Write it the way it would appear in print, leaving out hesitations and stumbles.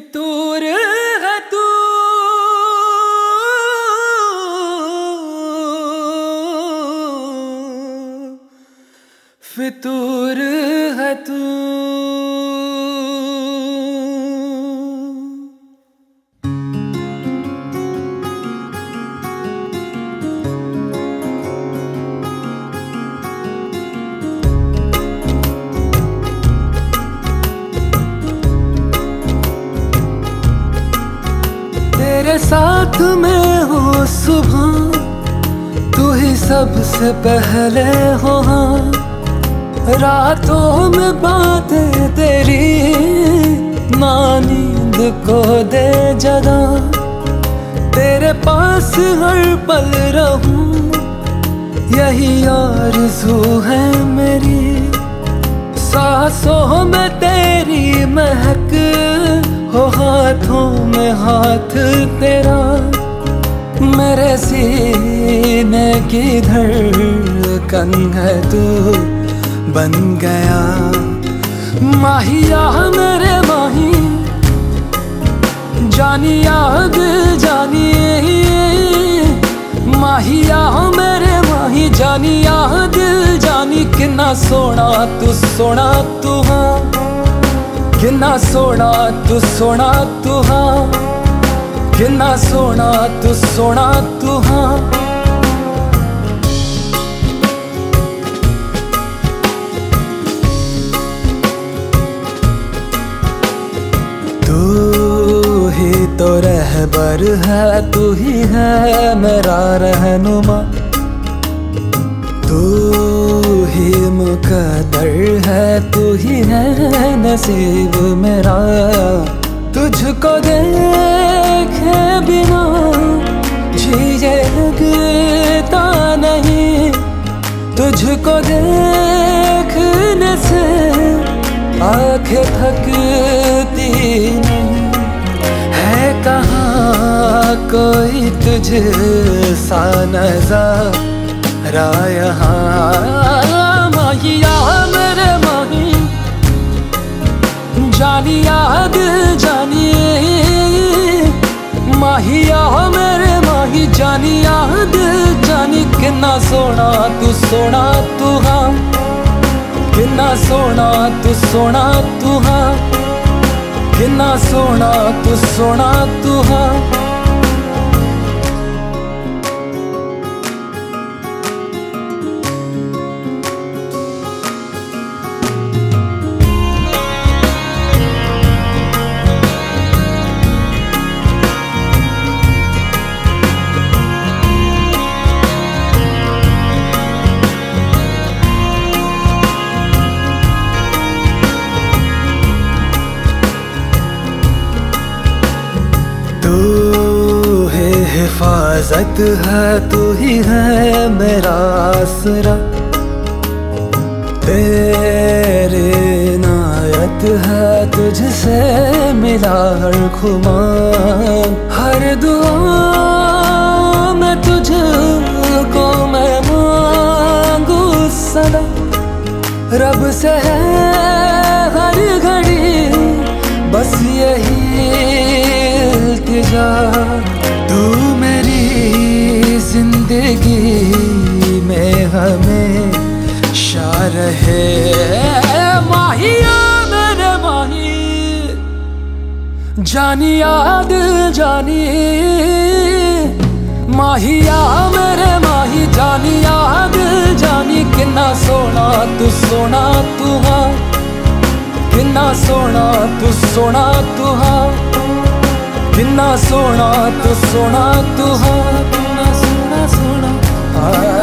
फितूर है तू, फितूर है तू। तेरे साथ में हो सुबह, तू ही सबसे पहले हो। रातों में बातें तेरी ना नींद को दे जगा। तेरे पास हर पल रहूं, यही आरज़ू है मेरी। सांसों में तेरी महक हो, हाथों में हाथ तेरा। मेरे सीने की धड़कन है तू बन गया। माहिया मेरे माही, जानी याद जानी। माहिया मेरे माही, जानी याद जानी। कितना सोना तू सोना तू हाँ, कितना सोना तू सोना तू हाँ, कितना सोना तू सोना तू हाँ। तू ही तो रहबर है, तू ही है मेरा रहनुमा। तू ही मुकद्दर है, तू ही है नसीब मेरा। तुझको देखे बिना जिए लगता नहीं, तुझको देखने से आँखें थकती नहीं। है कहाँ कोई तुझसा नज़ारा यहाँ। माहिया मेरे माही, जानी याद जानी। माहिया मेरे माही, जानी याद जानी। कितना सोना तू सोना तू हाँ, कितना सोना तू सोना तू हाँ, कितना सोना तू सोना तू हाँ। हिफाजत है, तू ही है मेरा आसरा। तेरे इनायत है, तुझसे मिला हर खुमान। हर दुआ में तुझको मैं मांगू सदा। रब से है हर घड़ी बस यही इल्तिजा। तू मेरी जिंदगी में हमेशा रहे। माहिया मेरे माही, जानी याद जानी। माहिया मेरे माही, जानी याद जानी। कितना सोना तू सोना तू हाँ, कितना सोना तू सोना तू हाँ, कितना सोना तू सोना तू हाँ, कितना सोना सोना।